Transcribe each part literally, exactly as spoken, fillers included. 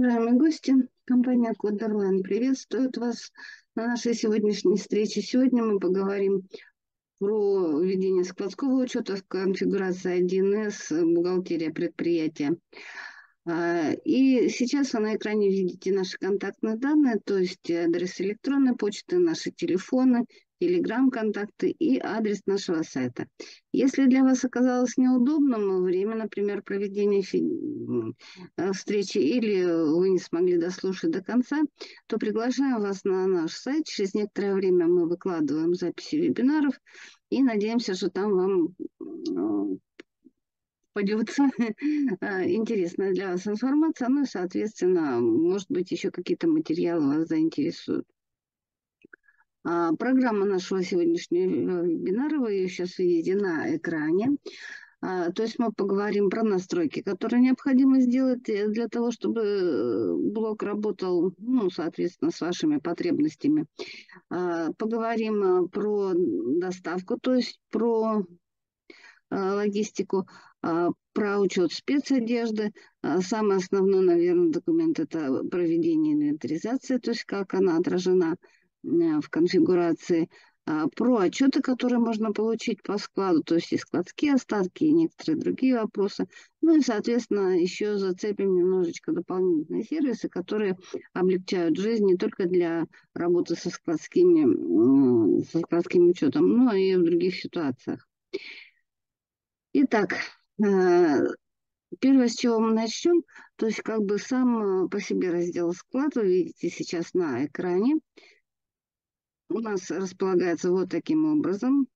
Уважаемые гости, компания Кодерлайн приветствует вас на нашей сегодняшней встрече. Сегодня мы поговорим про ведение складского учета в конфигурации один эс, бухгалтерия предприятия. А, И сейчас вы на экране видите наши контактные данные, то есть адрес электронной почты, наши телефоны, телеграм-контакты и адрес нашего сайта. Если для вас оказалось неудобным время, например, проведения фи- м, э, встречи, или вы не смогли дослушать до конца, то приглашаем вас на наш сайт. Через некоторое время мы выкладываем записи вебинаров и надеемся, что там вам м, поделиться а, интересная для вас информация, ну и, соответственно, может быть, еще какие-то материалы вас заинтересуют. А, Программа нашего сегодняшнего вебинара, вы ее сейчас видите на экране. А, То есть мы поговорим про настройки, которые необходимо сделать э, для того, чтобы э, блок работал, ну, соответственно, с вашими потребностями. А, Поговорим э, про доставку, то есть про а, логистику, а, про учет спецодежды. А, Самый основной, наверное, документ – это проведение инвентаризации, то есть как она отражена э, в конфигурации. А, Про отчеты, которые можно получить по складу, то есть и складские остатки, и некоторые другие вопросы. Ну и, соответственно, еще зацепим немножечко дополнительные сервисы, которые облегчают жизнь не только для работы со складскими, м, со складским учетом, но и в других ситуациях. Итак, э, первое, с чего мы начнем, то есть как бы сам э, по себе раздел склад, вы видите сейчас на экране, у нас располагается вот таким образом.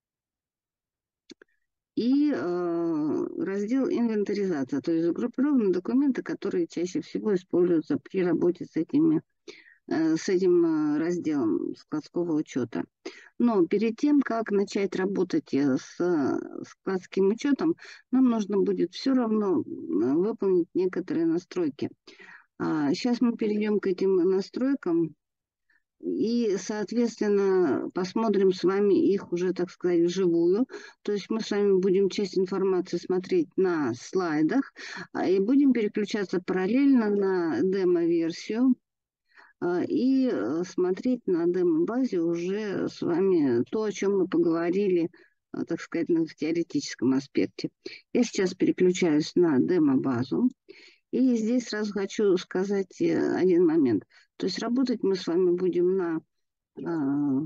И э, раздел инвентаризация, то есть группированные документы, которые чаще всего используются при работе с этими э, с этим э, разделом складского учета. Но перед тем, как начать работать э, с э, складским учетом, нам нужно будет все равно э, выполнить некоторые настройки. А, Сейчас мы перейдем к этим настройкам и, соответственно, посмотрим с вами их уже, так сказать, вживую. То есть мы с вами будем часть информации смотреть на слайдах а, и будем переключаться параллельно на демо-версию а, и э, смотреть на демо-базе уже с вами то, о чем мы поговорили, а, так сказать, на- в теоретическом аспекте. Я сейчас переключаюсь на демо-базу. И здесь сразу хочу сказать э, один момент. То есть работать мы с вами будем на а,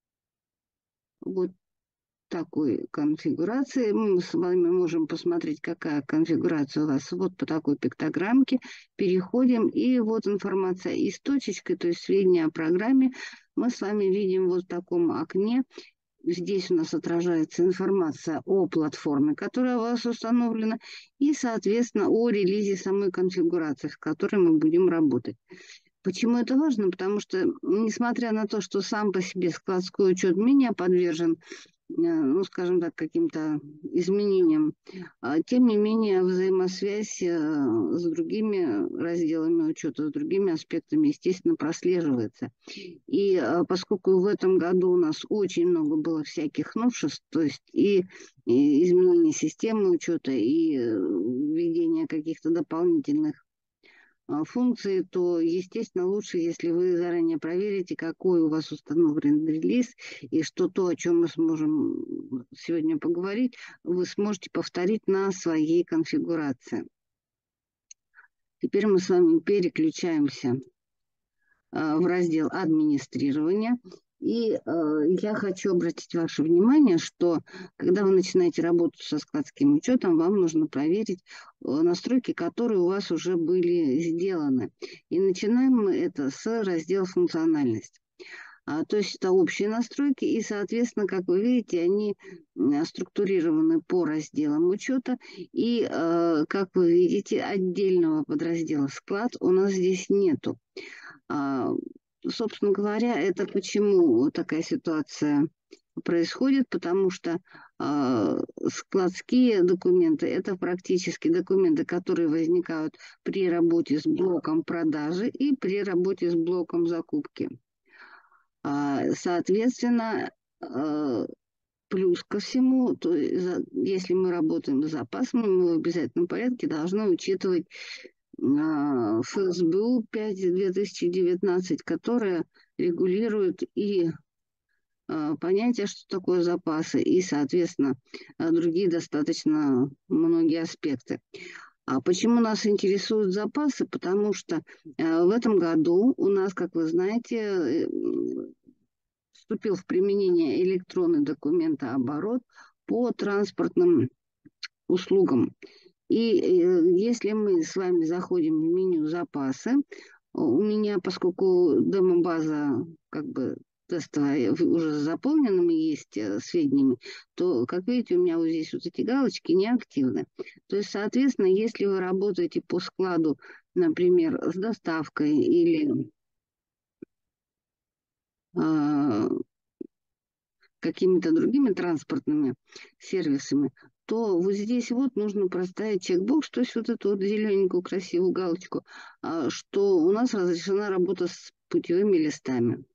вот такой конфигурации. Мы с вами можем посмотреть, какая конфигурация у вас вот по такой пиктограммке. Переходим, и вот информация и с точечкой, то есть сведения о программе. Мы с вами видим вот в таком окне. Здесь у нас отражается информация о платформе, которая у вас установлена, и, соответственно, о релизе самой конфигурации, с которой мы будем работать. Почему это важно? Потому что, несмотря на то, что сам по себе складской учет меня подвержен, э, ну, скажем так, каким-то изменениям, а, тем не менее взаимосвязь э, с другими разделами учета, с другими аспектами, естественно, прослеживается. И э, поскольку в этом году у нас очень много было всяких новшеств, то есть и, и изменение системы учета, и э, введение каких-то дополнительных а, функции, то, естественно, лучше, если вы заранее проверите, какой у вас установлен релиз, и что то, о чем мы сможем сегодня поговорить, вы сможете повторить на своей конфигурации. Теперь мы с вами переключаемся а, в раздел администрирования. И э, я хочу обратить ваше внимание, что когда вы начинаете работать со складским учетом, вам нужно проверить э, настройки, которые у вас уже были сделаны. И начинаем мы это с раздела функциональность. А, то есть это общие настройки, и, соответственно, как вы видите, они м, структурированы по разделам учета. И, э, как вы видите, отдельного подраздела склад у нас здесь нету. А, Собственно говоря, это почему такая ситуация происходит, потому что а, складские документы – это практически документы, которые возникают при работе с блоком продажи и при работе с блоком закупки. А, соответственно, а, плюс ко всему, то, есть, за- если мы работаем с запасами, мы в обязательном порядке должны учитывать а, эф эс бэ у пять две тысячи девятнадцать, которая регулирует и а, понятие, что такое запасы, и, соответственно, а, другие достаточно многие аспекты. А почему нас интересуют запасы? Потому что э, в этом году у нас, как вы знаете, э, м, вступил в применение электронный документооборот по транспортным услугам. И э, если мы с вами заходим в меню «Запасы», у меня, поскольку демобаза как бы тестовая в- уже с заполненными есть э, сведениями, то, как видите, у меня вот здесь вот эти галочки не активны. То есть, соответственно, если вы работаете по складу, например, с доставкой или а, какими-то другими транспортными сервисами, то вот здесь вот нужно проставить чекбокс, то есть вот эту вот зелененькую красивую галочку, а, что у нас разрешена работа с путевыми листами.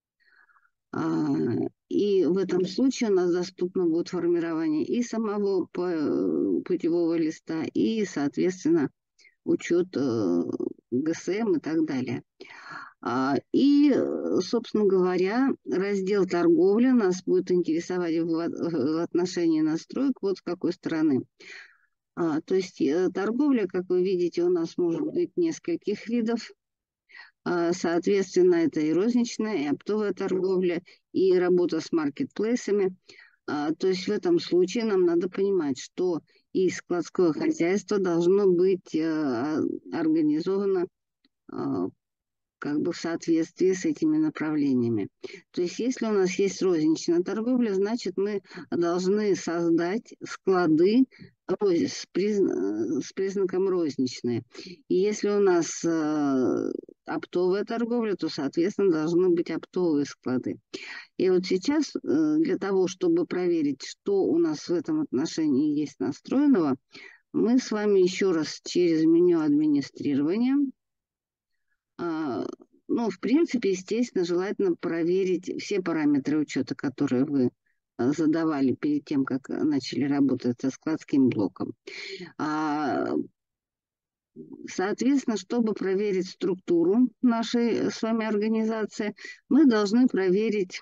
А, И в этом случае у нас доступно будет формирование и самого по- путевого листа, и, соответственно, учет э, гэ эс эм и так далее. А, И, э, собственно говоря, раздел торговля нас будет интересовать в, от- в отношении настроек вот с какой стороны. А, То есть э, торговля, как вы видите, у нас может быть нескольких видов. А, Соответственно, это и розничная, и оптовая торговля, и работа с маркетплейсами. А, То есть в этом случае нам надо понимать, что и складское хозяйство должно быть э, а, организовано а, как бы в соответствии с этими направлениями. То есть если у нас есть розничная торговля, значит мы должны создать склады роз- с, призна- с признаком розничные. И если у нас э, оптовая торговля, то, соответственно, должны быть оптовые склады. И вот сейчас э, для того, чтобы проверить, что у нас в этом отношении есть настроенного, мы с вами еще раз через меню администрирования а, ну, в принципе, естественно, желательно проверить все параметры учета, которые вы а, задавали перед тем, как а, начали работать со складским блоком. А, Соответственно, чтобы проверить структуру нашей с вами организации, мы должны проверить,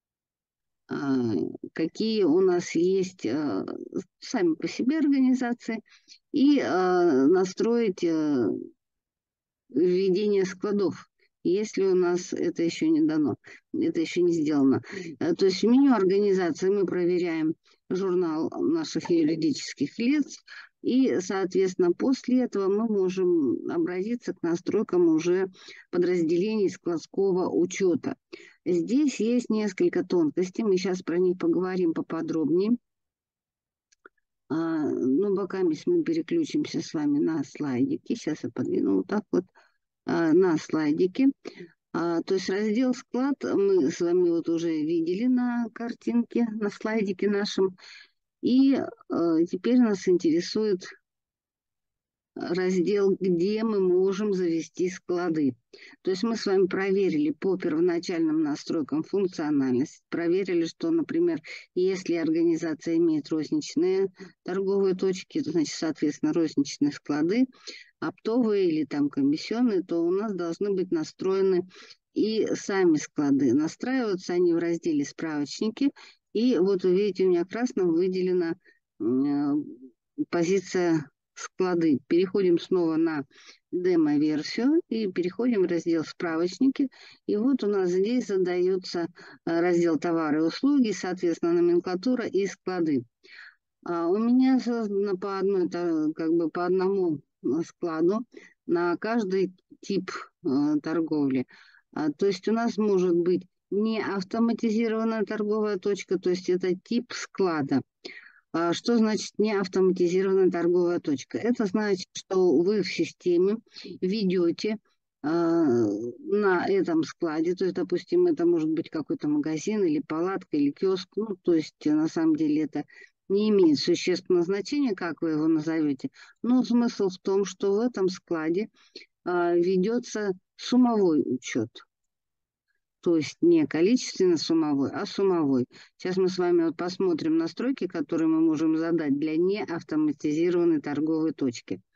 а, какие у нас есть а, сами по себе организации, и а, настроить а, введение складов, если у нас это еще не дано, это еще не сделано. Э, То есть в меню организации мы проверяем журнал наших юридических лиц, и, соответственно, после этого мы можем обратиться к настройкам уже подразделений складского учета. Здесь есть несколько тонкостей, мы сейчас про них поговорим поподробнее. А, ну, пока мы переключимся с вами на слайдики. Сейчас я подвину вот так вот а, на слайдике. А, то есть раздел «Склад» мы с вами вот уже видели на картинке, на слайдике нашем. И а, теперь нас интересует раздел, где мы можем завести склады. То есть мы с вами проверили по первоначальным настройкам функциональность, проверили, что, например, если организация имеет розничные торговые точки, то, значит, соответственно, розничные склады, оптовые или там комиссионные, то у нас должны быть настроены и сами склады. Настраиваются они в разделе «Справочники». И вот вы видите, у меня красным выделена э, позиция склады. Переходим снова на демо-версию и переходим в раздел «Справочники». И вот у нас здесь задается э, раздел «Товары и услуги», соответственно, номенклатура и склады. А у меня создано по одной, та- как бы по одному э, складу на каждый тип э, торговли. А, то есть у нас может быть не автоматизированная торговая точка, то есть это тип склада. А что значит не автоматизированная торговая точка? Это значит, что вы в системе ведете а, на этом складе, то есть, допустим, это может быть какой-то магазин или палатка или киоск, ну, то есть, э, на самом деле это не имеет существенного значения, как вы его назовете, но смысл в том, что в этом складе а, ведется суммовой учет. То есть не количественно суммовой, а суммовой. Сейчас мы с вами вот посмотрим настройки, которые мы можем задать для неавтоматизированной торговой точки.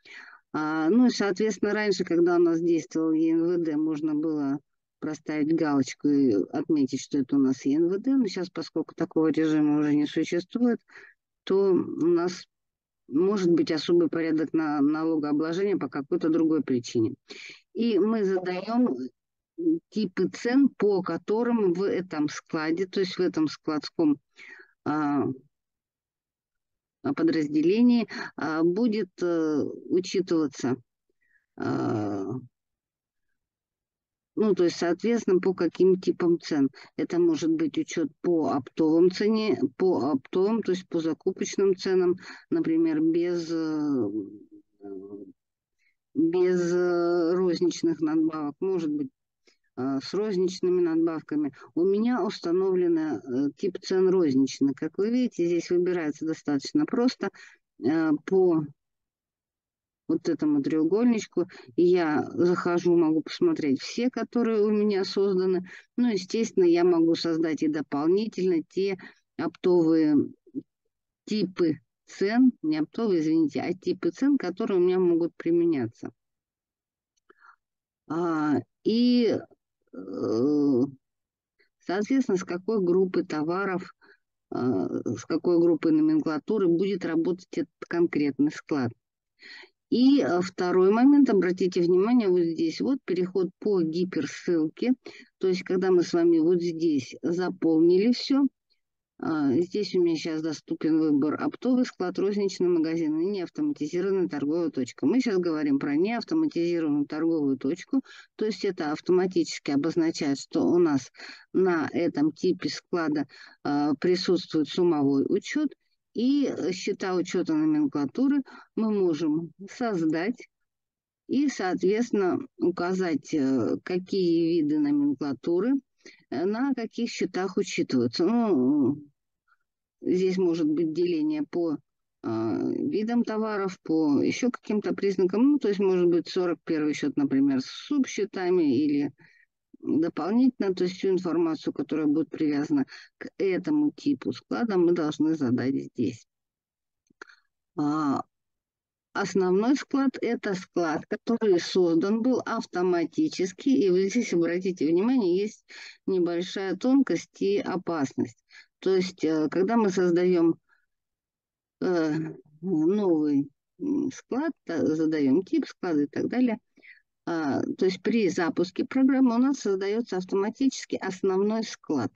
А, ну и, соответственно, раньше, когда у нас действовал Е Н В Д, можно было проставить галочку и отметить, что это у нас Е Н В Д. Но сейчас, поскольку такого режима уже не существует, то у нас может быть особый порядок на налогообложения по какой-то другой причине. И мы задаем типы цен, по которым в этом складе, то есть в этом складском а, подразделении а, будет а, учитываться, а, ну, то есть, соответственно, по каким типам цен. Это может быть учет по оптовым цене, по оптовым, то есть по закупочным ценам, например, без, э, без э, розничных надбавок, может быть, э, с розничными надбавками. У меня установлен э, тип цен розничный. Как вы видите, здесь выбирается достаточно просто э, по вот этому треугольничку. И я захожу, могу посмотреть все, которые у меня созданы. Ну, естественно, я могу создать и дополнительно те оптовые типы цен, не оптовые, извините, а типы цен, которые у меня могут применяться. А, и, э, соответственно, с какой группы товаров, э, с какой группой номенклатуры будет работать этот конкретный склад. И э, второй момент, обратите внимание, вот здесь вот переход по гиперссылке, то есть когда мы с вами вот здесь заполнили все, здесь у меня сейчас доступен выбор оптовый склад, розничный магазин и неавтоматизированная торговая точка. Мы сейчас говорим про неавтоматизированную торговую точку, то есть это автоматически обозначает, что у нас на этом типе склада э, присутствует суммовой учет, и счета учета номенклатуры мы можем создать и, соответственно, указать, э, какие виды номенклатуры э, на каких счетах учитываются. Ну, здесь может быть деление по э, видам товаров, по еще каким-то признакам. Ну, то есть может быть сорок первый счет, например, с субсчетами или дополнительно, то есть всю информацию, которая будет привязана к этому типу склада, мы должны задать здесь. А, основной склад – это склад, который создан был автоматически. И вот здесь, обратите внимание, есть небольшая тонкость и опасность. То есть, э, когда мы создаем э, новый склад, задаем тип склада и так далее, а, то есть при запуске программы у нас создается автоматически основной склад.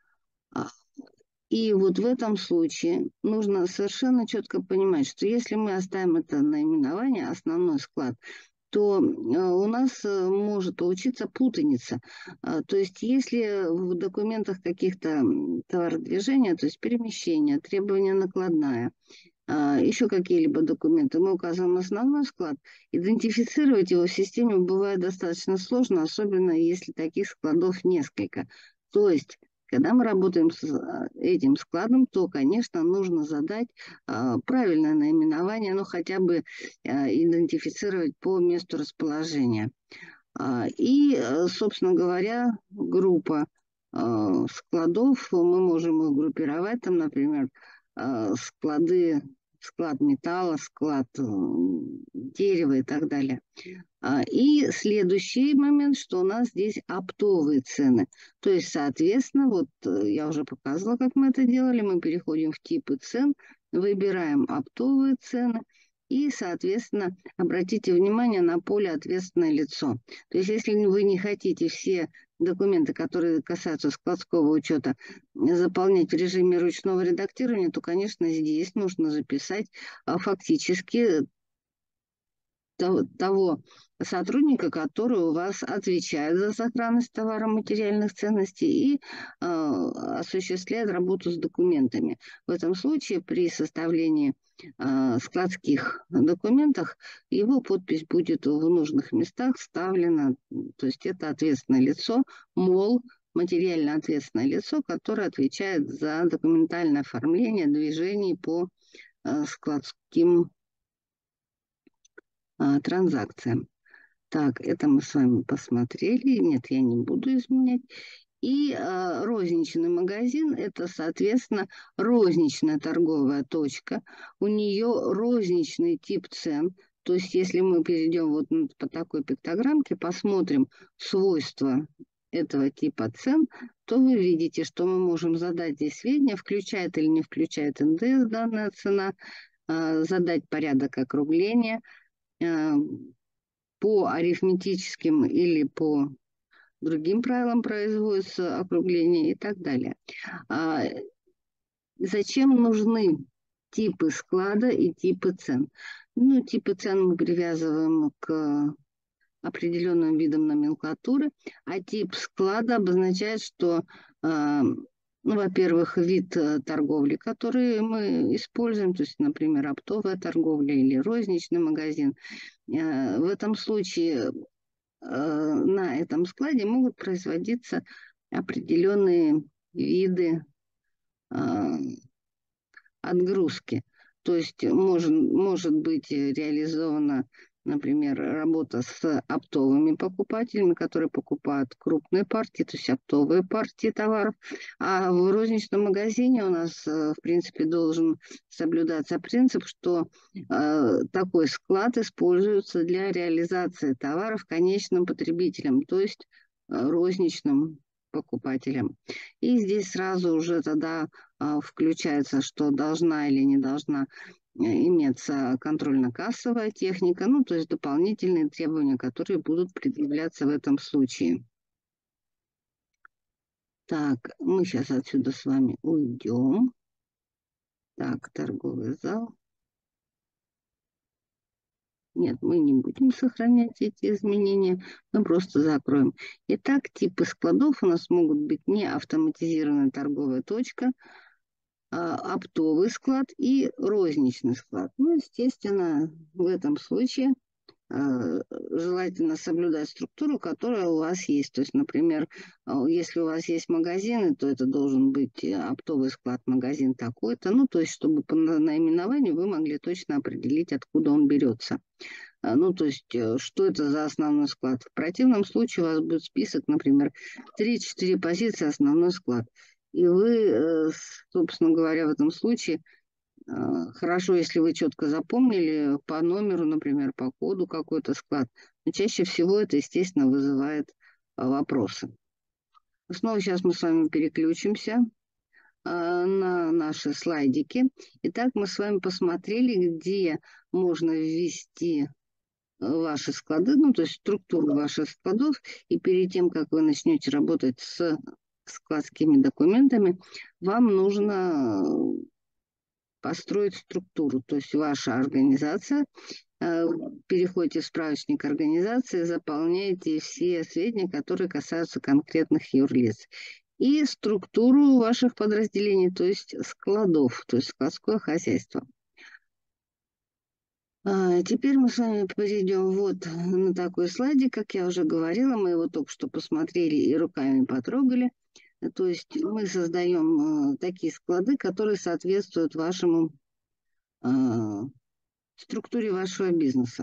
И вот в этом случае нужно совершенно четко понимать, что если мы оставим это наименование, основной склад, то у нас может получиться путаница. То есть если в документах каких-то товародвижения, то есть перемещения, требования накладная, еще какие-либо документы, мы указываем основной склад, идентифицировать его в системе бывает достаточно сложно, особенно если таких складов несколько. То есть когда мы работаем с этим складом, то, конечно, нужно задать а, правильное наименование, ну, хотя бы а, идентифицировать по месту расположения. А, и, собственно говоря, группа а, складов, мы можем их группировать, там, например, а, склады, склад металла, склад э, дерева и так далее. И следующий момент, что у нас здесь оптовые цены. То есть, соответственно, вот я уже показывала, как мы это делали. Мы переходим в типы цен, выбираем оптовые цены. И, соответственно, обратите внимание на поле «Ответственное лицо». То есть, если вы не хотите все документы, которые касаются складского учета, заполнять в режиме ручного редактирования, то, конечно, здесь нужно записать фактически того сотрудника, который у вас отвечает за сохранность товара, материальных ценностей и э, осуществляет работу с документами. В этом случае при составлении э, складских документов его подпись будет в нужных местах вставлена. То есть это ответственное лицо, мол, материально ответственное лицо, которое отвечает за документальное оформление движений по э, складским а, транзакциям. Так, это мы с вами посмотрели. Нет, я не буду изменять. И а, розничный магазин – это, соответственно, розничная торговая точка. У нее розничный тип цен. То есть если мы перейдем вот по такой пиктограммке, посмотрим свойства этого типа цен, то вы видите, что мы можем задать здесь сведения, включает или не включает эн дэ эс данная цена, задать порядок округления по арифметическим или по другим правилам производства округления и так далее. Зачем нужны типы склада и типы цен? Ну, типы цен мы привязываем к определенным видам номенклатуры, а тип склада обозначает, что, э, ну, во-первых, вид торговли, который мы используем, то есть, например, оптовая торговля или розничный магазин. Э, в этом случае э, на этом складе могут производиться определенные виды отгрузки. То есть может, может быть реализована, например, работа с оптовыми покупателями, которые покупают крупные партии, то есть оптовые партии товаров. А в розничном магазине у нас, в принципе, должен соблюдаться принцип, что э, такой склад используется для реализации товаров конечным потребителям, то есть э, розничным покупателям. И здесь сразу уже тогда а, включается, что должна или не должна иметься контрольно-кассовая техника, ну, то есть дополнительные требования, которые будут предъявляться в этом случае. Так, мы сейчас отсюда с вами уйдем. Так, торговый зал. Нет, мы не будем сохранять эти изменения, мы просто закроем. Итак, типы складов у нас могут быть не автоматизированная торговая точка, а оптовый склад и розничный склад. Ну, естественно, в этом случае э, желательно соблюдать структуру, которая у вас есть. То есть, например, если у вас есть магазины, то это должен быть оптовый склад, магазин такой-то. Ну, то есть, чтобы по наименованию вы могли точно определить, откуда он берется. Ну, то есть, что это за основной склад. В противном случае у вас будет список, например, три-четыре позиции основной склад. И вы, собственно говоря, в этом случае, хорошо, если вы четко запомнили по номеру, например, по коду какой-то склад, но чаще всего это, естественно, вызывает вопросы. Снова сейчас мы с вами переключимся на наши слайдики. Итак, мы с вами посмотрели, где можно ввести ваши склады, ну, то есть структуру ваших складов, и перед тем, как вы начнете работать с складскими документами, вам нужно построить структуру, то есть ваша организация, переходите в справочник организации, заполняете все сведения, которые касаются конкретных юрлиц, и структуру ваших подразделений, то есть складов, то есть складское хозяйство. Теперь мы с вами перейдем вот на такой слайдик, как я уже говорила, мы его только что посмотрели и руками потрогали. То есть мы создаем такие склады, которые соответствуют вашему структуре вашего бизнеса.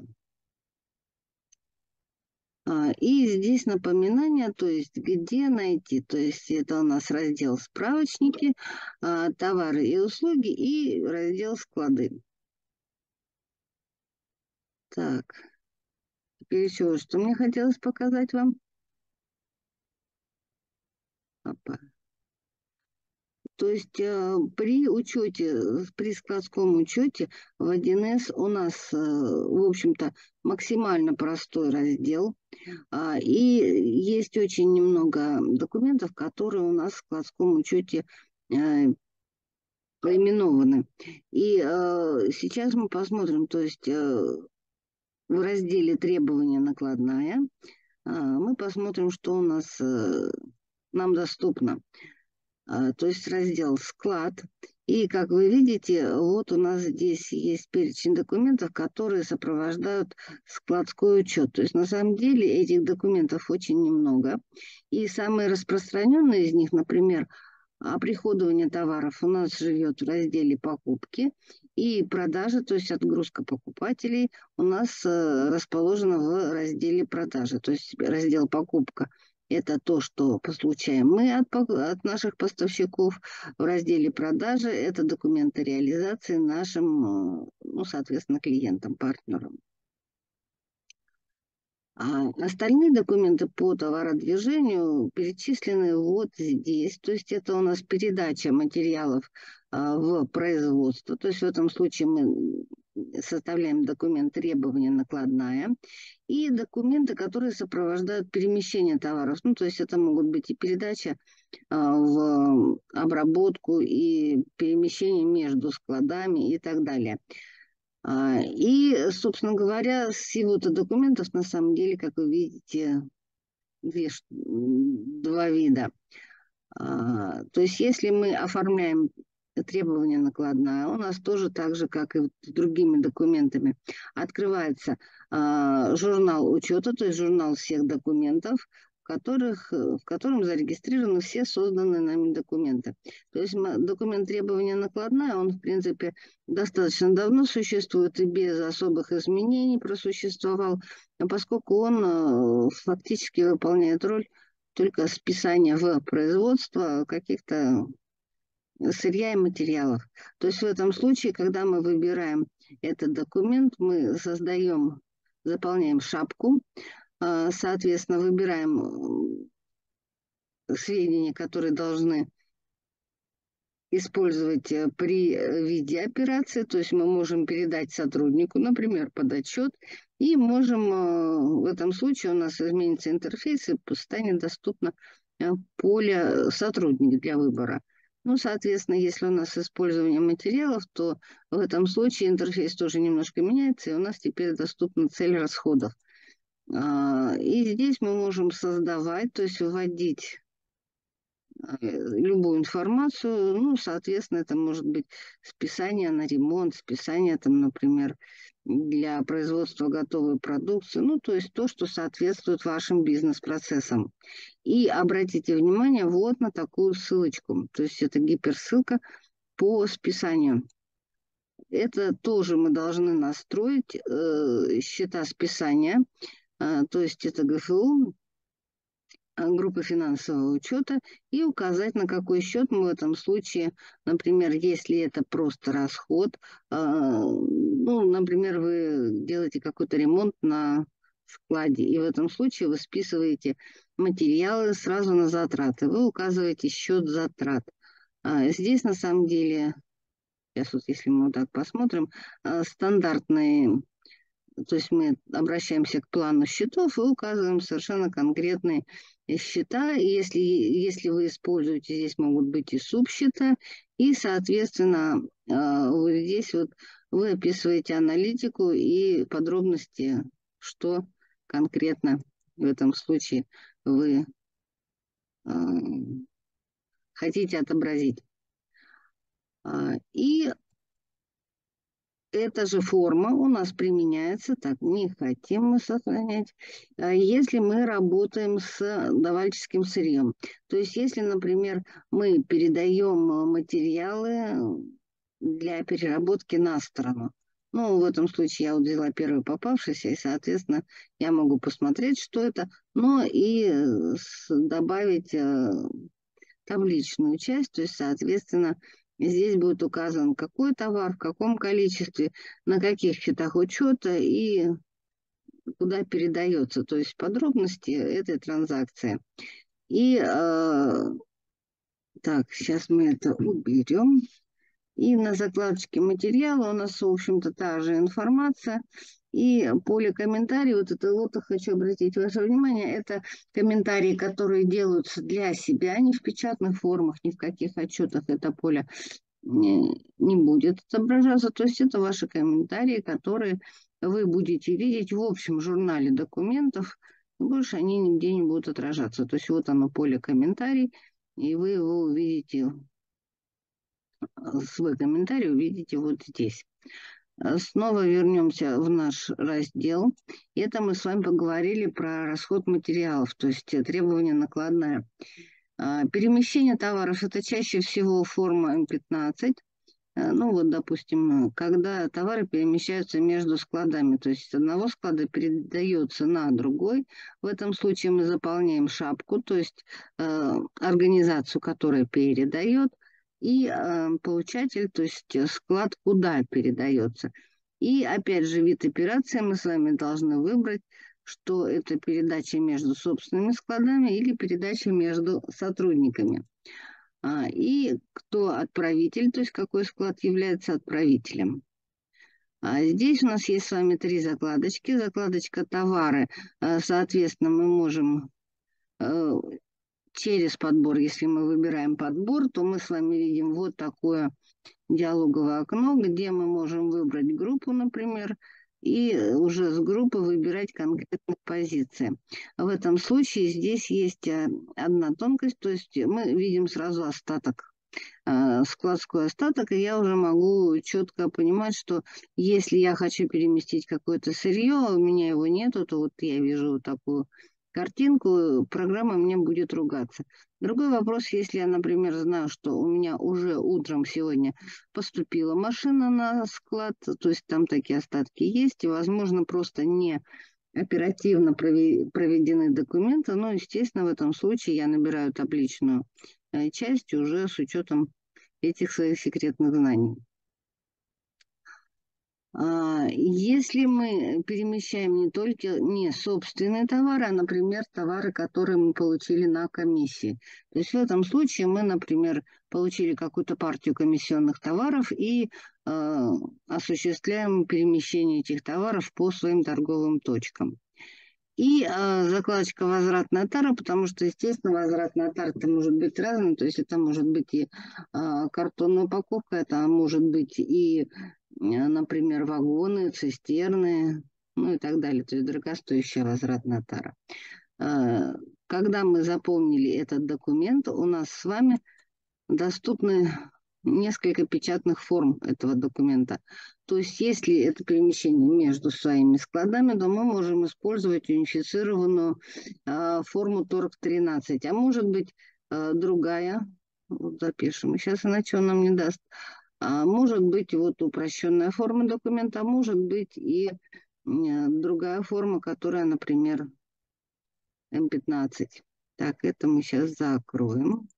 И здесь напоминание, то есть где найти, то есть это у нас раздел «Справочники», «Товары и услуги» и раздел «Склады». Так, теперь еще что мне хотелось показать вам. Опа. То есть э, при учете, при складском учете в один эс у нас, э, в общем-то, максимально простой раздел. Э, и есть очень немного документов, которые у нас в складском учете э, поименованы. И э, сейчас мы посмотрим, то есть э, в разделе «Требования накладная» э, мы посмотрим, что у нас э, нам доступно. То есть раздел «Склад». И, как вы видите, вот у нас здесь есть перечень документов, которые сопровождают складской учет. То есть, на самом деле, этих документов очень немного. И самые распространенные из них, например, оприходование товаров у нас живет в разделе «Покупки», и продажи, то есть отгрузка покупателей, у нас расположена в разделе «Продажи», то есть раздел «Покупка». Это то, что получаем мы от, от наших поставщиков. В разделе «Продажи» это документы реализации нашим, ну, соответственно, клиентам, партнерам. А остальные документы по товародвижению перечислены вот здесь. То есть это у нас передача материалов а, в производство. То есть в этом случае мы составляем документ требования накладная и документы, которые сопровождают перемещение товаров. Ну, то есть это могут быть и передача а, в обработку, и перемещение между складами и так далее. А, И, собственно говоря, с всего-то документов, на самом деле, как вы видите, две, ш- м, два вида. А, То есть, если мы оформляем требования накладная, у нас тоже так же, как и вот с другими документами, открывается а, журнал учета, то есть журнал всех документов, в которых, э, в котором зарегистрированы все созданные нами документы. То есть ма- документ требования накладная, он, в принципе, достаточно давно существует и без особых изменений просуществовал, а поскольку он э, фактически выполняет роль только списания в производство каких-то сырья и материалов. То есть в этом случае, когда мы выбираем этот документ, мы создаем, заполняем шапку, а, соответственно, выбираем м, сведения, которые должны использовать э, при э, виде операции, то есть мы можем передать сотруднику, например, под отчет, и можем, э, в этом случае у нас изменится интерфейс и станет доступно э, поле сотрудник для выбора. Ну, соответственно, если у нас использование материалов, то в этом случае интерфейс тоже немножко меняется, и у нас теперь доступна цель расходов. А, И здесь мы можем создавать, то есть вводить э, любую информацию. Ну, соответственно, это может быть списание на ремонт, списание, там, например, для производства готовой продукции. Ну, то есть то, что соответствует вашим бизнес-процессам. И обратите внимание вот на такую ссылочку. То есть это гиперссылка по списанию. Это тоже мы должны настроить э, счета списания. Э, то есть это ГФУ, а, группы финансового учета, и указать, на какой счет мы в этом случае, например, если это просто расход, а, ну, например, вы делаете какой-то ремонт на складе, и в этом случае вы списываете материалы сразу на затраты, вы указываете счет затрат. А Здесь на самом деле, сейчас вот если мы вот так посмотрим, а, стандартные, то есть мы обращаемся к плану счетов и указываем совершенно конкретные э, счета. И если, если вы используете, здесь могут быть и субсчета, и, соответственно, э, вот здесь вот вы описываете аналитику и подробности, что конкретно в этом случае вы э, хотите отобразить. А, И эта же форма у нас применяется, так, не хотим мы сохранять, а если мы работаем с давальческим сырьем. То есть, если, например, мы передаем э, материалы для переработки на сторону. Ну, в этом случае я вот взяла первый попавшийся, и, соответственно, я могу посмотреть, что это, но и э, с- добавить э, табличную часть, то есть, соответственно, здесь будет указан, какой товар, в каком количестве, на каких счетах учета и куда передается, то есть подробности этой транзакции. И э, так, сейчас мы это уберем. И на закладочке материала у нас, в общем-то, та же информация. И поле комментарий, вот это вот хочу обратить ваше внимание, это комментарии, которые делаются для себя, не в печатных формах, ни в каких отчетах это поле не, не будет отображаться. То есть это ваши комментарии, которые вы будете видеть в общем журнале документов, и больше они нигде не будут отражаться. То есть вот оно поле комментарий, и вы его увидите, свой комментарий увидите вот здесь. Э, Снова вернемся в наш раздел. Это мы с вами поговорили про расход материалов, то есть э, требования накладная. А, Перемещение товаров – это чаще всего форма эм пятнадцать. Э, Ну вот, допустим, э, когда товары перемещаются между складами, то есть с одного склада передается на другой. В этом случае мы заполняем шапку, то есть э, организацию, которая передает, и э, получатель, то есть э, склад, куда передается. И опять же вид операции мы с вами должны выбрать что это передача между собственными складами или передача между сотрудниками. А, и кто отправитель, то есть какой склад является отправителем. А здесь у нас есть с вами три закладочки. Закладочка «Товары». А, соответственно, мы можем э, через подбор, если мы выбираем подбор, то мы с вами видим вот такое диалоговое окно, где мы можем выбрать группу, например, и уже с группы выбирать конкретные позиции. В этом случае здесь есть э, одна тонкость, то есть мы видим сразу остаток, э, складской остаток, и я уже могу четко понимать, что если я хочу переместить какое-то сырье, у меня его нету, то вот я вижу вот такую картинку, программа мне будет ругаться. Другой вопрос, если я, например, знаю, что у меня уже утром сегодня поступила машина на склад, то есть там такие остатки есть, и, возможно, просто не оперативно проведены документы, но, естественно, в этом случае я набираю табличную э, часть уже с учетом этих своих секретных знаний. А, Если мы перемещаем не только не собственные товары, а, например, товары, которые мы получили на комиссии. То есть в этом случае мы, например, получили какую-то партию комиссионных товаров и э, осуществляем перемещение этих товаров по своим торговым точкам. И э, закладочка «Возвратная тара», потому что, естественно, возвратная тара это может быть разным, то есть это может быть и э, картонная упаковка, это может быть и, например, вагоны, цистерны, ну и так далее, то есть дорогостоящая возвратная тара. Э, Когда мы заполнили этот документ, у нас с вами доступны несколько печатных форм этого документа. То есть, если это перемещение между своими складами, то мы можем использовать унифицированную э, форму торг тринадцать, а может быть э, другая, вот запишем, сейчас иначе он нам не даст, а может быть вот упрощенная форма документа, а может быть и э, другая форма, которая, например, эм пятнадцать. Так, это мы сейчас закроем.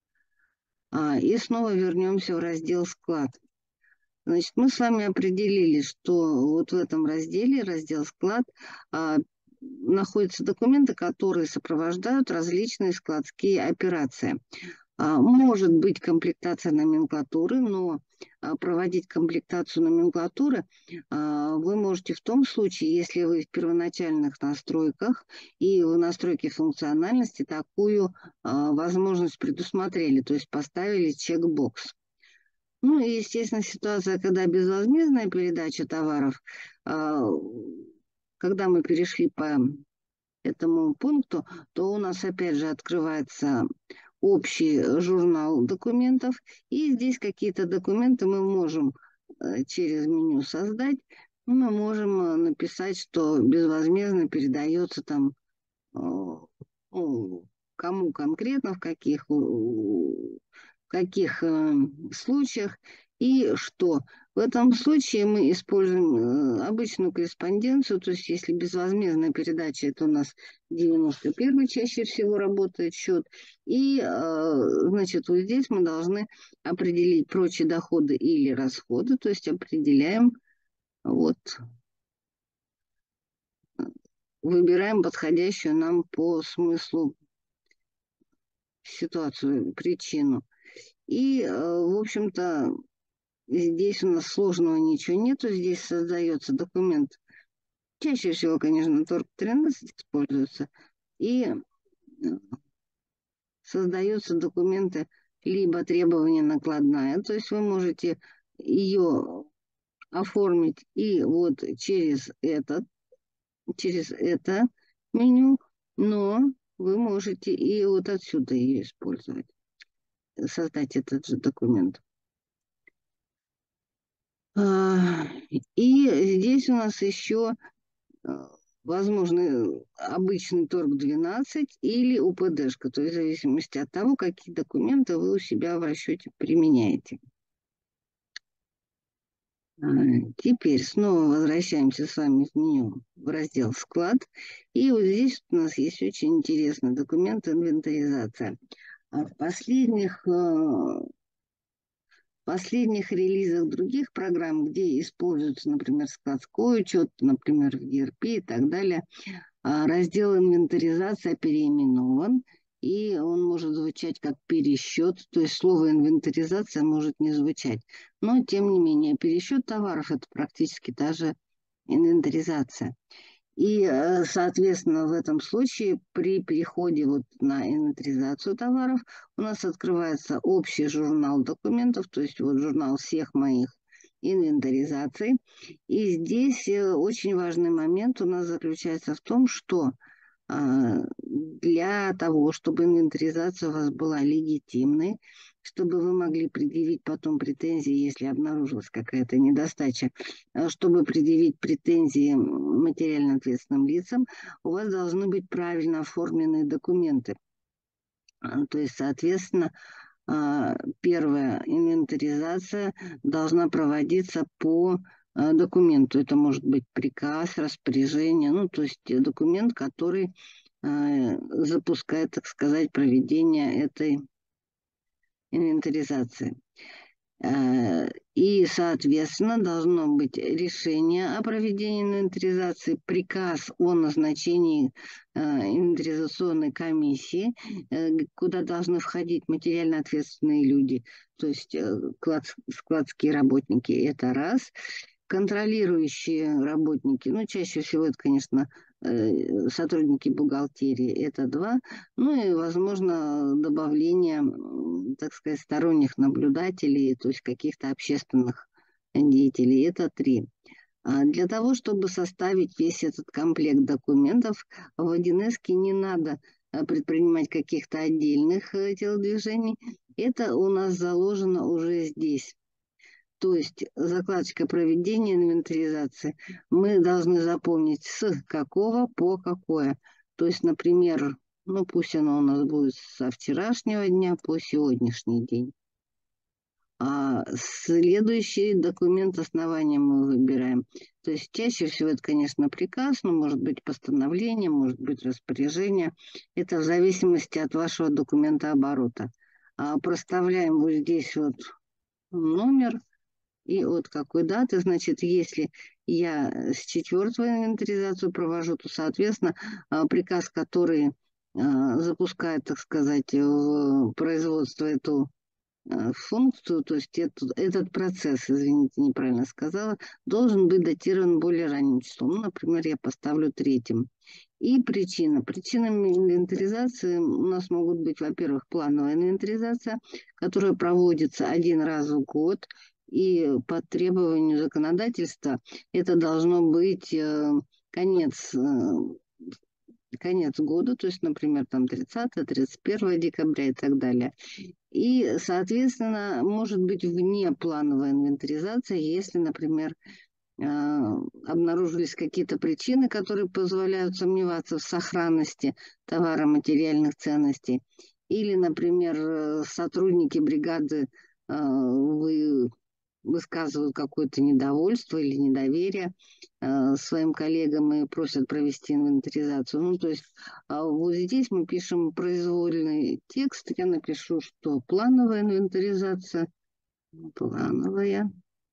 А, и снова вернемся в раздел «Склад». Значит, мы с вами определили, что вот в этом разделе, раздел «Склад», а, находятся документы, которые сопровождают различные складские операции. А, Может быть комплектация номенклатуры, но а, проводить комплектацию номенклатуры а, вы можете в том случае, если вы в первоначальных настройках и в настройке функциональности такую а, возможность предусмотрели, то есть поставили чекбокс. Ну и, естественно, ситуация, когда безвозмездная передача товаров, а, когда мы перешли по этому пункту, то у нас опять же открывается общий журнал документов, и здесь какие-то документы мы можем э, через меню создать, мы можем э, написать, что безвозмездно передается там э, ну, кому конкретно, в каких, в каких э, случаях и что. В этом случае мы используем э, обычную корреспонденцию, то есть если безвозмездная передача, это у нас девяносто первый чаще всего работает счет. И, э, значит, вот здесь мы должны определить прочие доходы или расходы, то есть определяем, вот, выбираем подходящую нам по смыслу ситуацию, причину. И, э, в общем-то, здесь у нас сложного ничего нету. Здесь создается документ. Чаще всего, конечно, торг тринадцать используется. И э, создаются документы либо требования накладная. То есть вы можете ее оформить и вот через этот, через это меню, но вы можете и вот отсюда ее использовать, создать этот же документ. А, И здесь у нас еще а, возможно обычный торг двенадцать или УПДшка, то есть в зависимости от того, какие документы вы у себя в расчете применяете. А, Теперь снова возвращаемся с вами в меню в раздел «Склад». И вот здесь у нас есть очень интересный документ «Инвентаризация». А В последних а, последних релизах других программ, где используется, например, складской учет, например, в и эр пи и так далее, раздел инвентаризация переименован, и он может звучать как пересчет, то есть слово инвентаризация может не звучать. Но, тем не менее, пересчет товаров – это практически та же инвентаризация. И, соответственно, в этом случае при переходе вот на инвентаризацию товаров у нас открывается общий журнал документов, то есть вот журнал всех моих инвентаризаций. И здесь очень важный момент у нас заключается в том, что для того, чтобы инвентаризация у вас была легитимной, чтобы вы могли предъявить потом претензии, если обнаружилась какая-то недостача, чтобы предъявить претензии материально ответственным лицам, у вас должны быть правильно оформленные документы. То есть, соответственно, первая инвентаризация должна проводиться по документу. Это может быть приказ, распоряжение, ну, то есть документ, который э, запускает, так сказать, проведение этой инвентаризации. Э, и, соответственно, должно быть решение о проведении инвентаризации, приказ о назначении э, инвентаризационной комиссии, э, куда должны входить материально ответственные люди, то есть э, склад, складские работники, это раз. Контролирующие работники, ну, чаще всего это, конечно, э, сотрудники бухгалтерии, это два. Ну и, возможно, добавление, так сказать, сторонних наблюдателей, то есть каких-то общественных деятелей, это три. А для того, чтобы составить весь этот комплект документов, в один эс не надо предпринимать каких-то отдельных телодвижений. Это у нас заложено уже здесь. То есть закладочка проведения инвентаризации мы должны запомнить с какого по какое. То есть, например, ну пусть оно у нас будет со вчерашнего дня по сегодняшний день. А следующий документ основания мы выбираем. То есть чаще всего это, конечно, приказ, но может быть постановление, может быть распоряжение. Это в зависимости от вашего документа оборота. А проставляем вот здесь вот номер. И от какой даты, значит, если я с четвертого инвентаризацию провожу, то, соответственно, приказ, который запускает, так сказать, в производство эту функцию, то есть этот, этот процесс, извините, неправильно сказала, должен быть датирован более ранним числом. Ну, например, я поставлю третьим. И причина. Причинами инвентаризации у нас могут быть, во-первых, плановая инвентаризация, которая проводится один раз в год, и по требованию законодательства это должно быть э, конец, э, конец года, то есть, например, там тридцатое тридцать первое декабря и так далее. И, соответственно, может быть внеплановая инвентаризация, если, например, э, обнаружились какие-то причины, которые позволяют сомневаться в сохранности товара материальных ценностей. Или, например, сотрудники бригады э, вы высказывают какое-то недовольство или недоверие э, своим коллегам и просят провести инвентаризацию. Ну, то есть э, вот здесь мы пишем произвольный текст. Я напишу, что плановая инвентаризация. Плановая.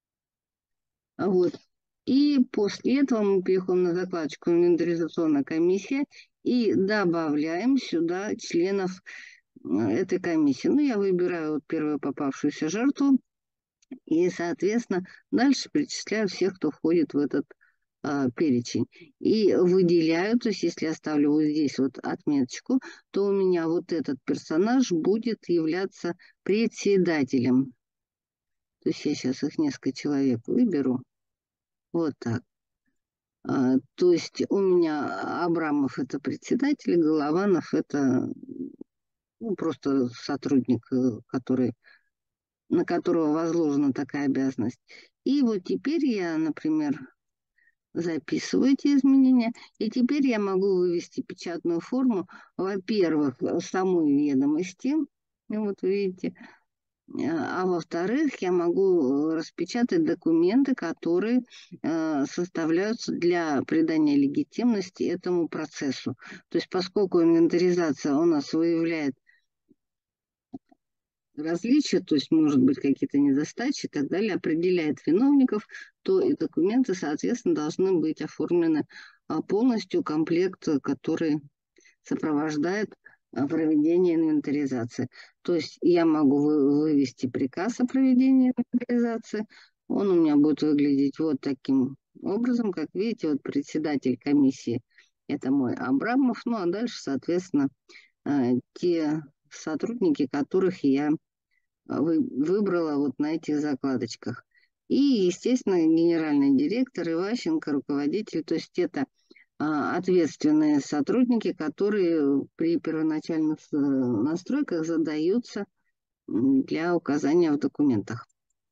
Вот. И после этого мы переходим на закладочку инвентаризационная комиссия и добавляем сюда членов этой комиссии. Ну, я выбираю вот первую попавшуюся жертву. И, соответственно, дальше перечисляю всех, кто входит в этот а, перечень. И выделяю, то есть если я ставлю вот здесь вот отметочку, то у меня вот этот персонаж будет являться председателем. То есть я сейчас их несколько человек выберу. Вот так. А, то есть у меня Абрамов это председатель, Голованов это ну, просто сотрудник, который на которого возложена такая обязанность. И вот теперь я, например, записываю эти изменения, и теперь я могу вывести печатную форму, во-первых, самой ведомости, вот видите, а во-вторых, я могу распечатать документы, которые э, составляются для придания легитимности этому процессу. То есть поскольку инвентаризация у нас выявляет различия, то есть, может быть, какие-то недостачи и так далее, определяет виновников, то и документы, соответственно, должны быть оформлены а, полностью, комплект, который сопровождает а, проведение инвентаризации. То есть я могу вы- вывести приказ о проведении инвентаризации, он у меня будет выглядеть вот таким образом, как видите, вот председатель комиссии, это мой Абрамов, ну а дальше, соответственно, а, те сотрудники, которых я а, вы- выбрала вот на этих закладочках. И, естественно, генеральный директор Иващенко, руководитель, то есть это а, ответственные сотрудники, которые при первоначальных э, настройках задаются м, для указания в документах.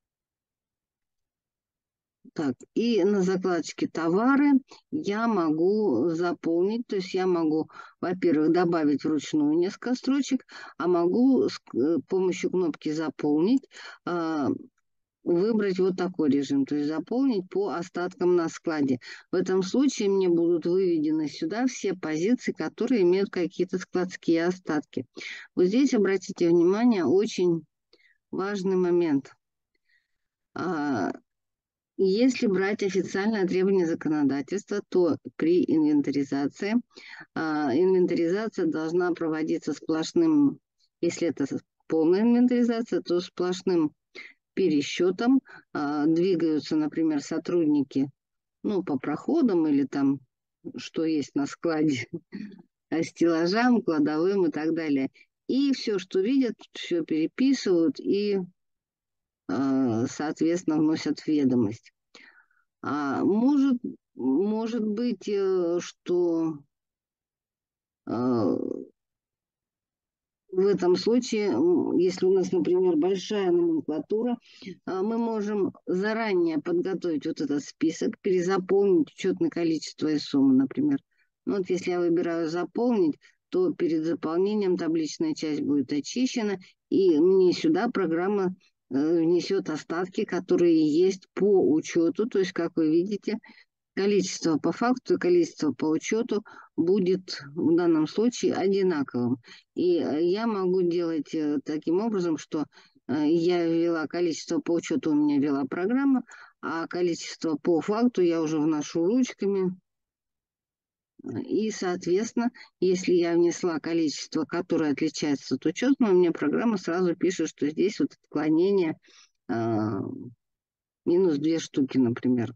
Так, и на закладочке товары я могу заполнить, то есть я могу, во-первых, добавить вручную несколько строчек, а могу с э, помощью кнопки «Заполнить» а, выбрать вот такой режим, то есть заполнить по остаткам на складе. В этом случае мне будут выведены сюда все позиции, которые имеют какие-то складские остатки. Вот здесь обратите внимание, очень важный момент. А, Если брать официальное требование законодательства, то при инвентаризации а, инвентаризация должна проводиться сплошным, если это полная инвентаризация, то сплошным пересчетом а, двигаются, например, сотрудники, ну, по проходам или там, что есть на складе, а, стеллажам, кладовым и так далее. И все, что видят, все переписывают и, а, соответственно, вносят в ведомость. А может, может быть, э, что а, в этом случае, м, если у нас, например, большая номенклатура, а, мы можем заранее подготовить вот этот список, перезаполнить учетное количество и суммы, например. Ну, вот если я выбираю «Заполнить», то перед заполнением табличная часть будет очищена, и мне сюда программа э, внесет остатки, которые есть по учету. То есть, как вы видите, количество по факту и количество по учету будет в данном случае одинаковым. И э, я могу делать э, таким образом, что э, я ввела количество по учету, у меня ввела программа, а количество по факту я уже вношу ручками. И, соответственно, если я внесла количество, которое отличается от учетного, мне программа сразу пишет, что здесь вот отклонение э, минус две штуки, например.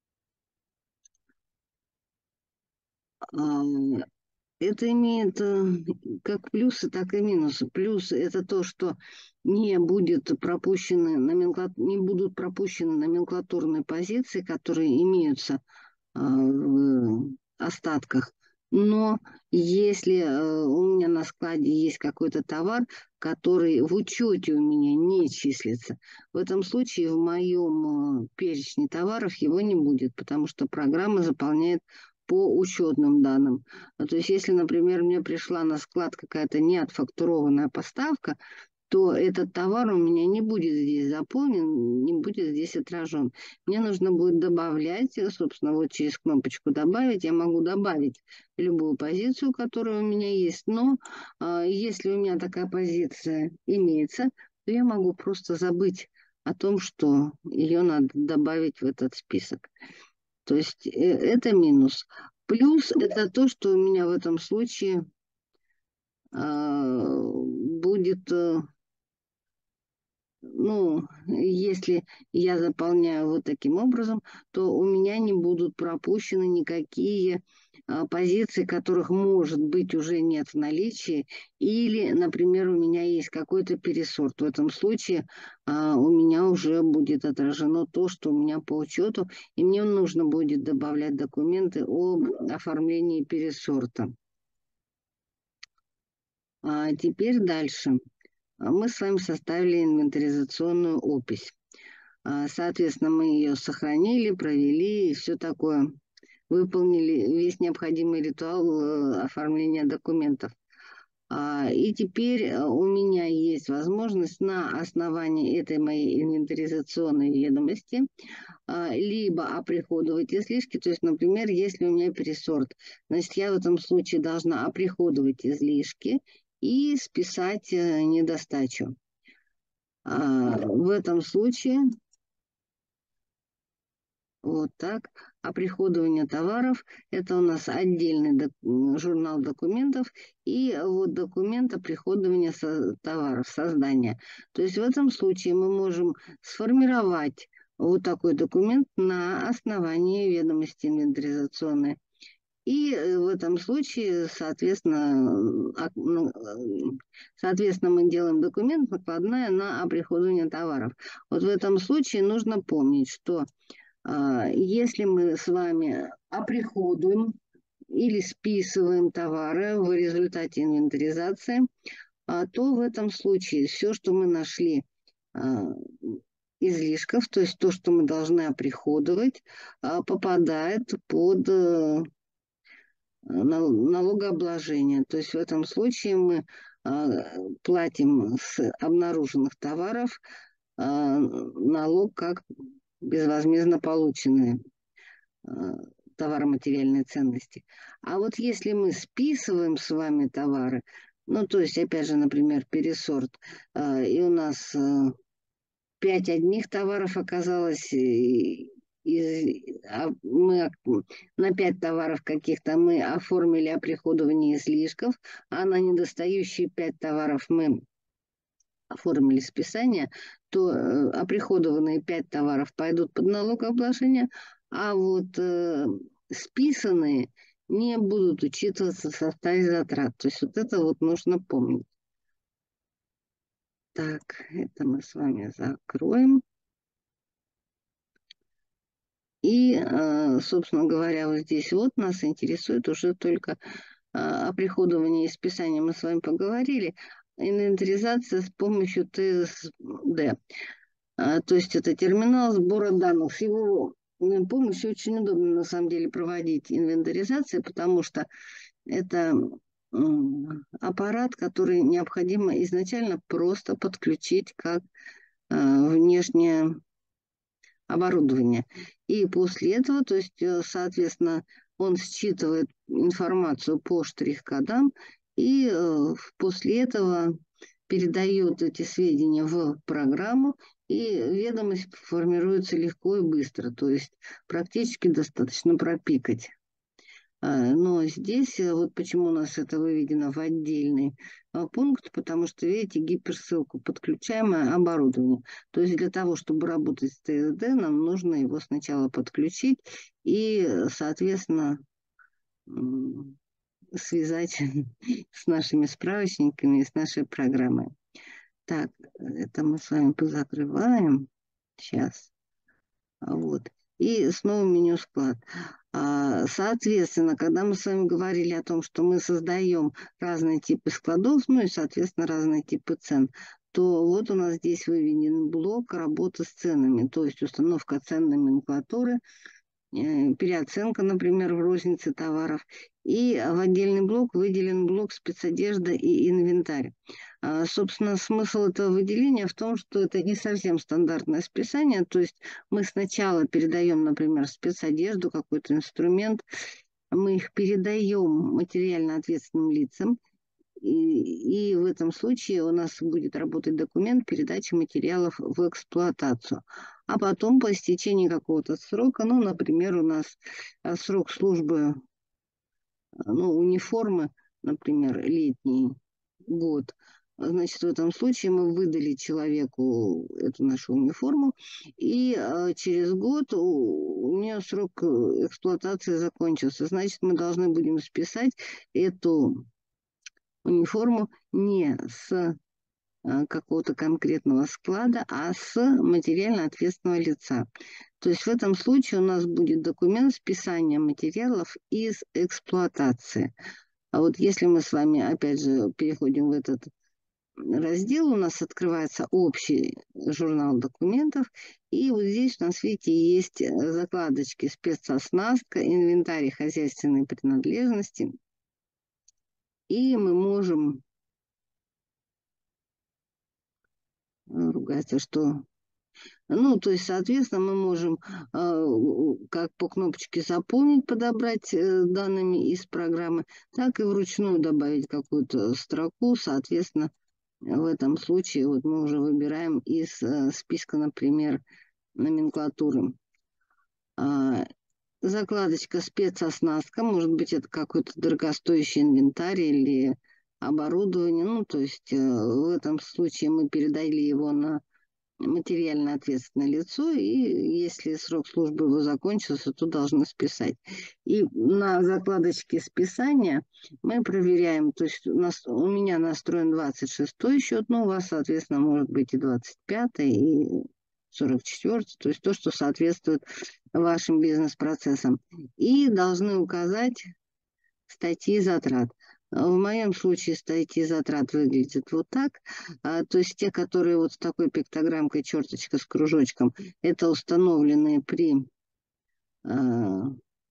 А, Это имеет э, как плюсы, так и минусы. Плюсы — это то, что не будет пропущены номенклат... не будут пропущены номенклатурные позиции, которые имеются а, в остатках. Но если э, у меня на складе есть какой-то товар, который в учете у меня не числится, в этом случае в моем э, перечне товаров его не будет, потому что программа заполняет по учетным данным. А То есть, если, например, мне пришла на склад какая-то неотфактурованная поставка, то этот товар у меня не будет здесь заполнен, не будет здесь отражен. Мне нужно будет добавлять, э, собственно, вот через кнопочку «Добавить» я могу добавить любую позицию, которая у меня есть. Но а, если у меня такая позиция имеется, то я могу просто забыть о том, что ее надо добавить в этот список. То есть э, это минус. Плюс это то, что у меня в этом случае а, будет, э, ну, если я заполняю вот таким образом, то у меня не будут пропущены никакие а, позиции, которых, может быть, уже нет в наличии. Или, например, у меня есть какой-то пересорт. В этом случае а, у меня уже будет отражено то, что у меня по учету, и мне нужно будет добавлять документы об оформлении пересорта. А теперь дальше. А Мы с вами составили инвентаризационную опись. А, Соответственно, мы ее сохранили, провели и все такое. Выполнили весь необходимый ритуал э, оформления документов. А, И теперь э, у меня есть возможность на основании этой моей инвентаризационной ведомости а, либо оприходовать излишки, то есть, например, если у меня пересорт, значит, я в этом случае должна оприходовать излишки и списать э, недостачу. В этом случае вот так. Оприходование товаров — это у нас отдельный док журнал документов и вот документ оприходования со товаров, создания. То есть в этом случае мы можем сформировать вот такой документ на основании ведомости инвентаризационной. И в этом случае, соответственно, соответственно, мы делаем документ, накладная на оприходование товаров. Вот в этом случае нужно помнить, что если мы с вами оприходуем или списываем товары в результате инвентаризации, то в этом случае все, что мы нашли излишков, то есть то, что мы должны оприходовать, попадает под налогообложение. То есть в этом случае мы платим с обнаруженных товаров налог как безвозмездно полученные товаро-материальные ценности. А вот если мы списываем с вами товары, ну, то есть, опять же, например, пересорт, и у нас пять одних товаров оказалось, и мы на пять товаров каких-то мы оформили оприходование излишков, а на недостающие пять товаров мы оформили списание, то э, оприходованные пять товаров пойдут под налогообложение, а вот э, списанные не будут учитываться в составе затрат. То есть вот это вот нужно помнить. Так, это мы с вами закроем. И, э, собственно говоря, вот здесь вот нас интересует уже только э, оприходование и списание. Мы с вами поговорили. Инвентаризация с помощью Т С Д. А, то есть это терминал сбора данных. С его помощью очень удобно на самом деле проводить инвентаризацию, потому что это аппарат, который необходимо изначально просто подключить как а, внешнее оборудование. И после этого, то есть, соответственно, он считывает информацию по штрих-кодам и э, после этого передает эти сведения в программу, и ведомость формируется легко и быстро, то есть практически достаточно пропикать. Но здесь, вот почему у нас это выведено в отдельный пункт, потому что, видите, гиперссылку «Подключаемое оборудование». То есть для того, чтобы работать с Т С Д, нам нужно его сначала подключить и, соответственно, связать с нашими справочниками и с нашей программой. Так, это мы с вами позакрываем. Сейчас. Вот. И снова меню «Склад». Соответственно, когда мы с вами говорили о том, что мы создаем разные типы складов, ну и, соответственно, разные типы цен, то вот у нас здесь выведен блок работы с ценами, то есть установка ценной номенклатуры, переоценка, например, в рознице товаров. И в отдельный блок выделен блок спецодежда и инвентарь. А, собственно, смысл этого выделения в том, что это не совсем стандартное списание. То есть мы сначала передаем, например, спецодежду, какой-то инструмент, мы их передаем материально ответственным лицам. И, и в этом случае у нас будет работать документ передачи материалов в эксплуатацию. А потом, по истечении какого-то срока, ну, например, у нас срок службы, ну, униформы, например, летний год, значит, в этом случае мы выдали человеку эту нашу униформу, и э, через год у, у нее срок эксплуатации закончился. Значит, мы должны будем списать эту униформу не с какого-то конкретного склада, а с материально ответственного лица. То есть в этом случае у нас будет документ списания материалов из эксплуатации. А вот если мы с вами, опять же, переходим в этот раздел, у нас открывается общий журнал документов, и вот здесь у нас, видите, есть закладочки спецоснастка, инвентарь хозяйственной принадлежности, и мы можем ругаться, что... Ну, то есть, соответственно, мы можем э, как по кнопочке «Заполнить», подобрать э, данными из программы, так и вручную добавить какую-то строку, соответственно, В этом случае вот мы уже выбираем из э, списка, например, номенклатуры. А, закладочка спецоснастка, может быть, это какой-то дорогостоящий инвентарь или оборудование. Ну, то есть э, в этом случае мы передали его на материально ответственное лицо, и если срок службы его закончился, то должны списать. И на закладочке списания мы проверяем, то есть у, нас, у меня настроен двадцать шестой счет, но у вас, соответственно, может быть и двадцать пятый, и сорок четвёртый, то есть то, что соответствует вашим бизнес-процессам. И должны указать статьи затрат. В моем случае статьи затрат выглядят вот так. А, то есть те, которые вот с такой пиктограммкой, черточка с кружочком, это установленные при, а,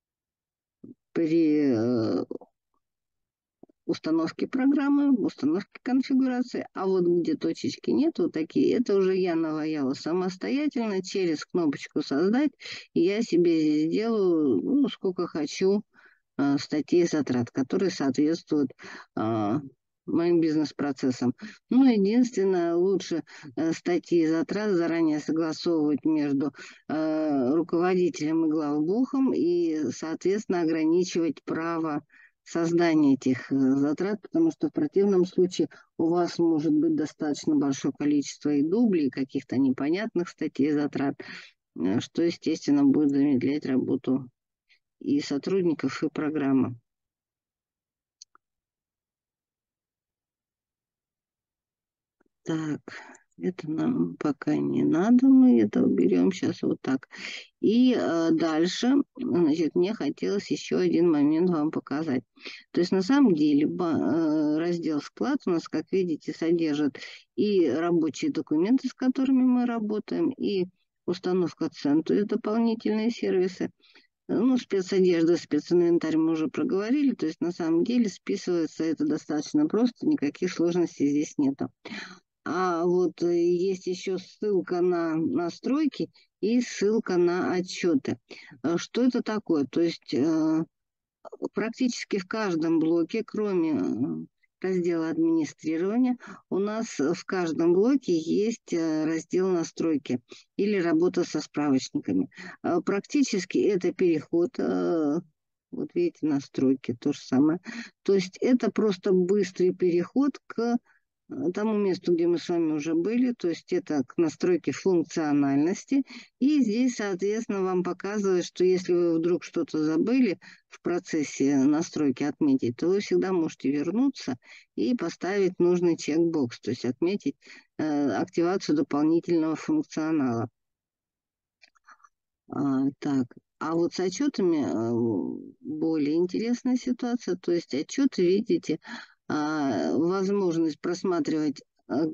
при а, установке программы, установке конфигурации. А вот где точечки нет, вот такие, это уже я наваяла самостоятельно через кнопочку «Создать». И я себе здесь делаю, ну, сколько хочу, э, статей затрат, которые соответствуют э, моим бизнес-процессам. Ну, единственное, лучше э, статьи затрат заранее согласовывать между э, руководителем и главбухом и, соответственно, ограничивать право создания этих э, затрат, потому что в противном случае у вас может быть достаточно большое количество и дублей, и каких-то непонятных статей затрат, э, что, естественно, будет замедлять работу и сотрудников, и программы. Так, это нам пока не надо, мы это уберем сейчас вот так. И э, дальше, значит, мне хотелось еще один момент вам показать. То есть на самом деле ба- э, раздел «Склад» у нас, как видите, содержит и рабочие документы, с которыми мы работаем, и установка цен, то есть дополнительные сервисы. Ну, спецодежда, специнвентарь мы уже проговорили, то есть на самом деле списывается это достаточно просто, никаких сложностей здесь нету. А вот э, есть еще ссылка на настройки и ссылка на отчеты. Э, Что это такое? То есть э, практически в каждом блоке, кроме э, раздела администрирования, у нас в каждом блоке есть э, раздел настройки или работа со справочниками. Э, Практически это переход, э, вот видите, настройки, то же самое. То есть это просто быстрый переход к э, тому месту, где мы с вами уже были, то есть это к настройке функциональности. И здесь, соответственно, вам показывает, что если вы вдруг что-то забыли в процессе настройки отметить, то вы всегда можете вернуться и поставить нужный чекбокс, то есть отметить э, активацию дополнительного функционала. А, так, а вот с отчетами э, более интересная ситуация, то есть отчеты, видите, а, возможность просматривать э,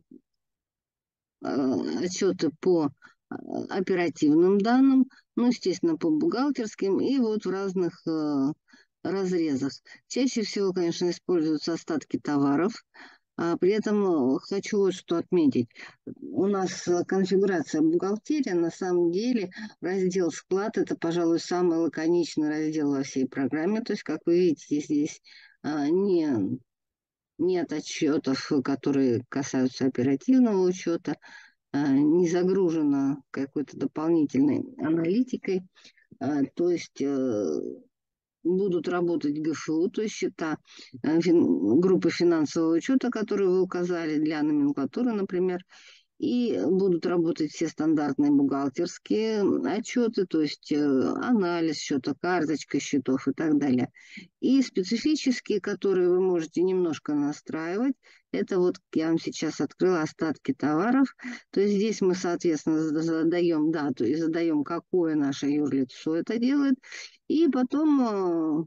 э, отчеты по э, оперативным данным, ну, естественно, по бухгалтерским и вот в разных э, разрезах. Чаще всего, конечно, используются остатки товаров, а при этом э, хочу вот что отметить. У нас э, конфигурация бухгалтерия, на самом деле раздел «Склад» — это, пожалуй, самый лаконичный раздел во всей программе. То есть, как вы видите, здесь а, не, нет отчетов, которые касаются оперативного учета, а, не загружено какой-то дополнительной аналитикой. А, То есть э, будут работать ГФУ, то есть счета э, фин- группы финансового учета, которые вы указали для номенклатуры, например, и будут работать все стандартные бухгалтерские отчеты, то есть э, анализ счета, карточка счетов и так далее. И специфические, которые вы можете немножко настраивать, это вот я вам сейчас открыла остатки товаров. То есть здесь мы, соответственно, задаем дату и задаем, какое наше юрлицо это делает. И потом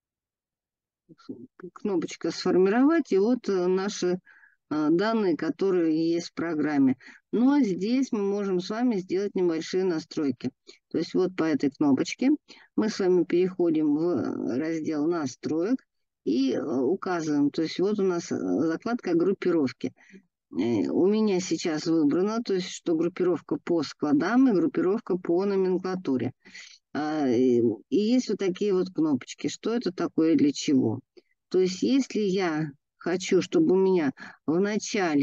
э, кнопочка «Сформировать», и вот э, наши э, данные, которые есть в программе. Но здесь мы можем с вами сделать небольшие настройки. То есть вот по этой кнопочке мы с вами переходим в раздел настроек и э, указываем. То есть вот у нас э, закладка группировки. Э, У меня сейчас выбрано, то есть что группировка по складам и группировка по номенклатуре. А, И и есть вот такие вот кнопочки. Что это такое и для чего? То есть если я хочу, чтобы у меня в начале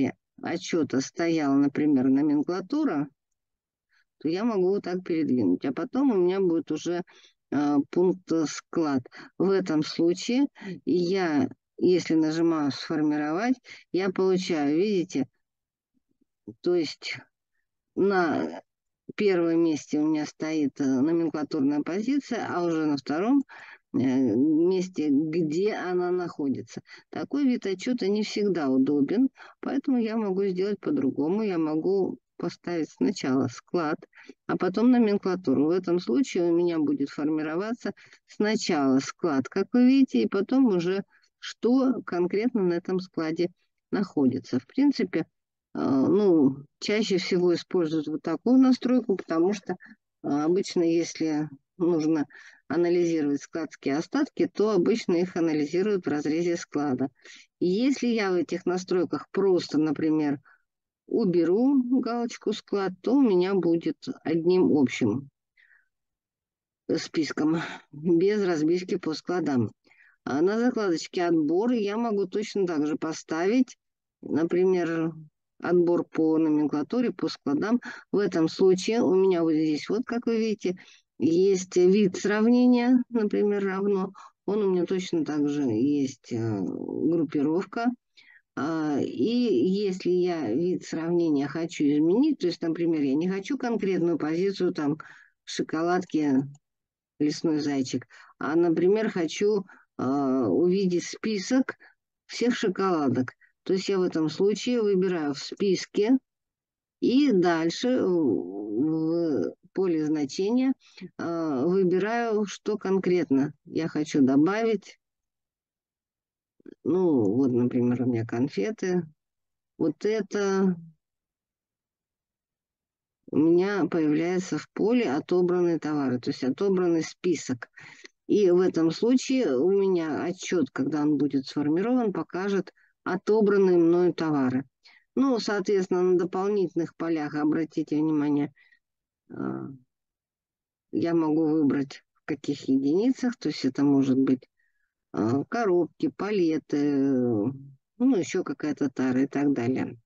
отчета стояла, например, номенклатура, то я могу вот так передвинуть. А потом у меня будет уже э, пункт склад. В этом случае я, если нажимаю «Сформировать», я получаю, видите, то есть на первом месте у меня стоит э, номенклатурная позиция, а уже на втором э, месте, где она находится. Такой вид отчета не всегда удобен, поэтому я могу сделать по-другому. Я могу поставить сначала склад, а потом номенклатуру. В этом случае у меня будет формироваться сначала склад, как вы видите, и потом уже что конкретно на этом складе находится. В принципе, а, ну, чаще всего используют вот такую настройку, потому что а, обычно, если нужно анализировать складские остатки, то обычно их анализируют в разрезе склада. И если я в этих настройках просто, например, уберу галочку «Склад», то у меня будет одним общим списком, без разбивки по складам. А на закладочке «Отбор» я могу точно так же поставить, например, отбор по номенклатуре, по складам. В этом случае у меня вот здесь, вот как вы видите, есть вид сравнения, например, равно. Он у меня точно так же есть э, группировка. А, И если я вид сравнения хочу изменить, то есть, например, я не хочу конкретную позицию там шоколадки лесной зайчик, а, например, хочу а, увидеть список всех шоколадок. То есть я в этом случае выбираю в списке и дальше в поле значения а, выбираю, что конкретно я хочу добавить. Ну, вот, например, у меня конфеты. Вот это у меня появляется в поле отобранные товары, то есть отобранный список. И в этом случае у меня отчет, когда он будет сформирован, покажет отобранные мною товары. Ну, соответственно, на дополнительных полях, обратите внимание, а, я могу выбрать в каких единицах, то есть это может быть а, коробки, палеты, ну, еще какая-то тара и так далее.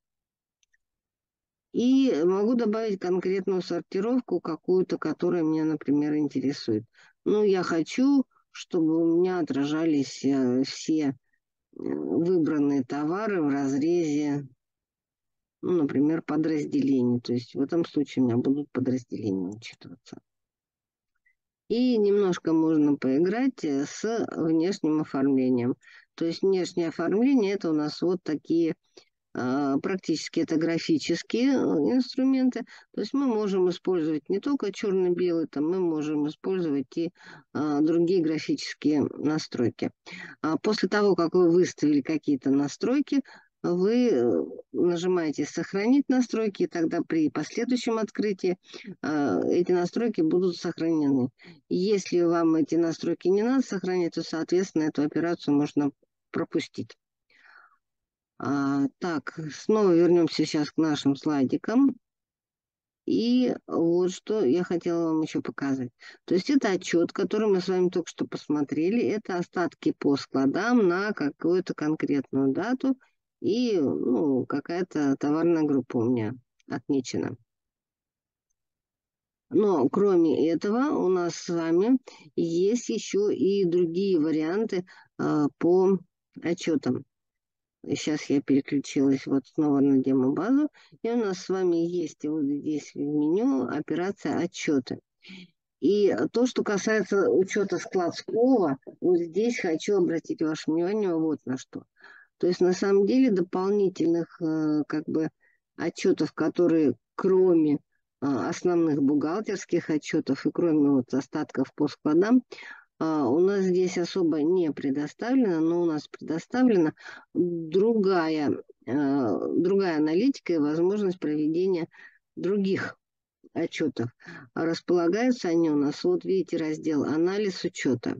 И могу добавить конкретную сортировку, какую-то, которая меня, например, интересует. Ну, я хочу, чтобы у меня отражались э, все э, выбранные товары в разрезе, ну, например, подразделений. То есть в этом случае у меня будут подразделения учитываться. И немножко можно поиграть э, с внешним оформлением. То есть внешнее оформление — это у нас вот такие а, практически это графические э, инструменты. То есть мы можем использовать не только черно-белый, там мы можем использовать и а, другие графические настройки. А после того, как вы выставили какие-то настройки, вы э, нажимаете «Сохранить настройки», и тогда при последующем открытии а, эти настройки будут сохранены. Если вам эти настройки не надо сохранять, то, соответственно, эту операцию можно пропустить. А, так, снова вернемся сейчас к нашим слайдикам. И вот что я хотела вам еще показать. То есть это отчет, который мы с вами только что посмотрели. Это остатки по складам на какую-то конкретную дату. И ну, какая-то товарная группа у меня отмечена. Но кроме этого у нас с вами есть еще и другие варианты а, по отчетам. Сейчас я переключилась вот снова на демо-базу. И у нас с вами есть вот здесь в меню операция «Отчеты». И то, что касается учета складского, вот здесь хочу обратить ваше внимание вот на что. То есть на самом деле дополнительных э, как бы отчетов, которые кроме э, основных бухгалтерских отчетов и кроме вот остатков по складам, а, у нас здесь особо не предоставлено, но у нас предоставлена другая, а, другая аналитика и возможность проведения других отчетов. А располагаются они у нас, вот видите, раздел «Анализ учета».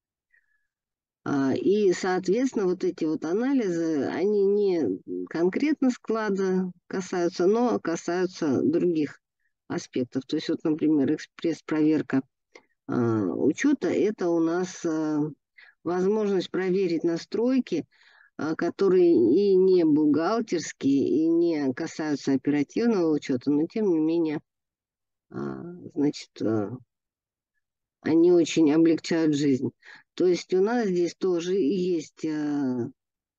А, И, соответственно, вот эти вот анализы, они не конкретно склада касаются, но касаются других аспектов. То есть, вот, например, экспресс-проверка а, учета — это у нас а, возможность проверить настройки а, которые и не бухгалтерские, и не касаются оперативного учета, но тем не менее, а, значит, а, они очень облегчают жизнь. То есть у нас здесь тоже есть а,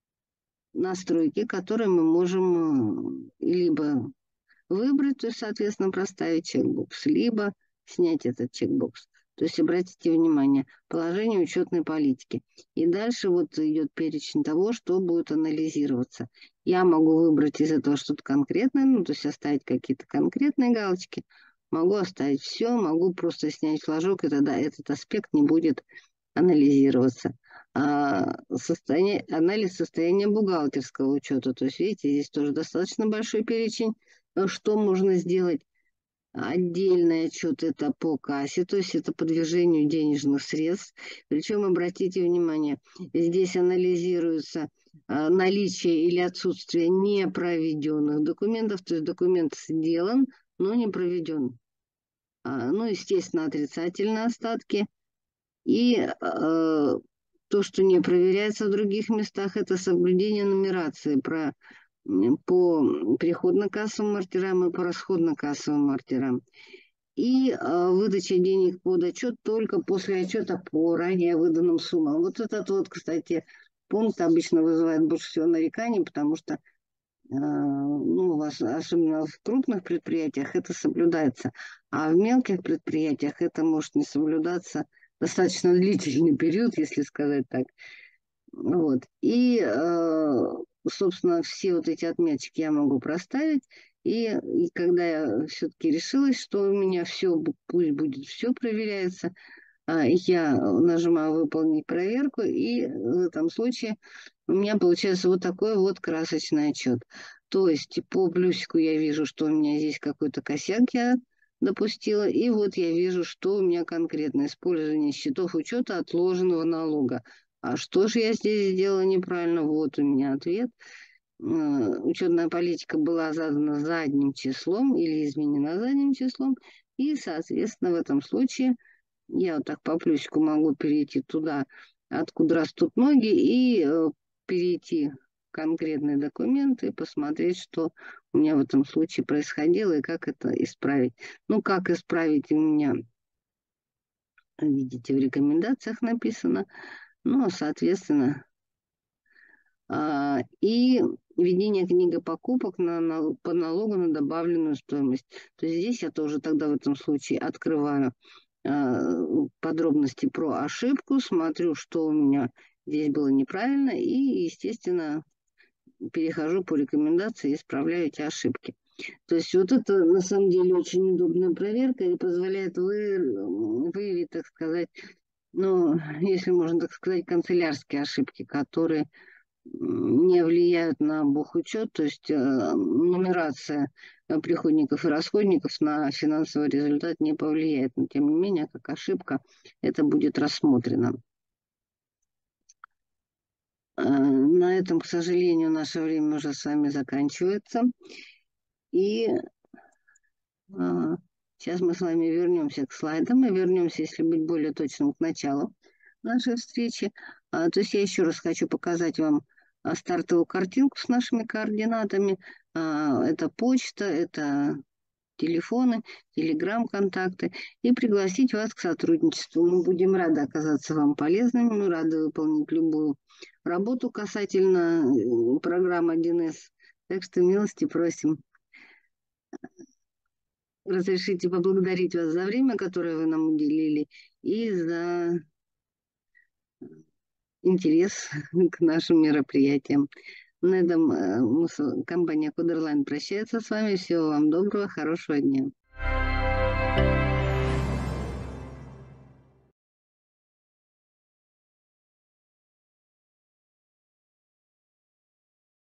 настройки, которые мы можем а, либо выбрать, то есть, соответственно, проставить чекбокс, либо снять этот чекбокс. То есть, обратите внимание, положение учетной политики. И дальше вот идет перечень того, что будет анализироваться. Я могу выбрать из этого что-то конкретное, ну, то есть оставить какие-то конкретные галочки, могу оставить все, могу просто снять флажок, и тогда этот аспект не будет анализироваться. А состояние, анализ состояния бухгалтерского учета. То есть, видите, здесь тоже достаточно большой перечень, э, что можно сделать. Отдельный отчет это по кассе, то есть это по движению денежных средств. Причем, обратите внимание, здесь анализируется а, наличие или отсутствие непроведенных документов, то есть документ сделан, но не проведен. А, ну, естественно, отрицательные остатки. И э, то, что не проверяется в других местах, это соблюдение нумерации про, м, по приходно-кассовым маркерам и по расходно-кассовым маркерам. И э, выдача денег под отчет только после отчета по ранее выданным суммам. Вот этот вот, кстати, пункт обычно вызывает больше всего нареканий, потому что э, ну, у вас, особенно в крупных предприятиях, это соблюдается. А в мелких предприятиях это может не соблюдаться достаточно длительный период, если сказать так. Вот. И, э, собственно, все вот эти отметочки я могу проставить. И, и когда я все-таки решилась, что у меня все, пусть будет все проверяется, а, я нажимаю «Выполнить проверку», и в этом случае у меня получается вот такой вот красочный отчет. То есть по плюсику я вижу, что у меня здесь какой-то косяк я допустила, и вот я вижу, что у меня конкретно использование счетов учета отложенного налога. А что же я здесь сделала неправильно? Вот у меня ответ. Э, Учетная политика была задана задним числом или изменена задним числом, и, соответственно, в этом случае я вот так по плюсику могу перейти туда, откуда растут ноги, и э, перейти в конкретные документы и посмотреть, что у меня в этом случае происходило и как это исправить. Ну, как исправить у меня, видите, в рекомендациях написано. Ну, а, соответственно, а, и ведение книги покупок на, на, по налогу на добавленную стоимость. То есть здесь я тоже тогда в этом случае открываю а, подробности про ошибку, смотрю, что у меня здесь было неправильно, и, естественно, перехожу по рекомендации и исправляю эти ошибки. То есть вот это на самом деле очень удобная проверка и позволяет вы, выявить, так сказать, ну, если можно так сказать, канцелярские ошибки, которые не влияют на бухучет, то есть э, нумерация э, приходников и расходников на финансовый результат не повлияет. Но тем не менее, как ошибка, это будет рассмотрено. Э, на этом, к сожалению, наше время уже с вами заканчивается. И э, сейчас мы с вами вернемся к слайдам и вернемся, если быть более точным, к началу нашей встречи. А, то есть я еще раз хочу показать вам а, стартовую картинку с нашими координатами. А, это почта, это телефоны, телеграм-контакты. И пригласить вас к сотрудничеству. Мы будем рады оказаться вам полезными, мы рады выполнить любую работу касательно э, программы один эс. Так что милости просим. Разрешите поблагодарить вас за время, которое вы нам уделили, и за интерес к нашим мероприятиям. На этом э, мы с- компания Кодерлайн прощается с вами. Всего вам доброго, хорошего дня.